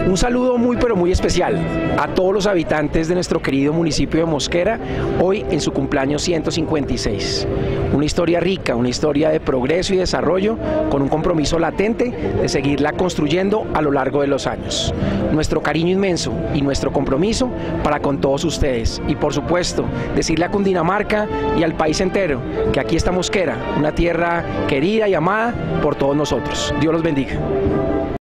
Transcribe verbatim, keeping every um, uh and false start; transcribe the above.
Un saludo muy pero muy especial a todos los habitantes de nuestro querido municipio de Mosquera, hoy en su cumpleaños ciento cincuenta y seis. Una historia rica, una historia de progreso y desarrollo, con un compromiso latente de seguirla construyendo a lo largo de los años. Nuestro cariño inmenso y nuestro compromiso para con todos ustedes. Y por supuesto, decirle a Cundinamarca y al país entero que aquí está Mosquera, una tierra querida y amada por todos nosotros. Dios los bendiga.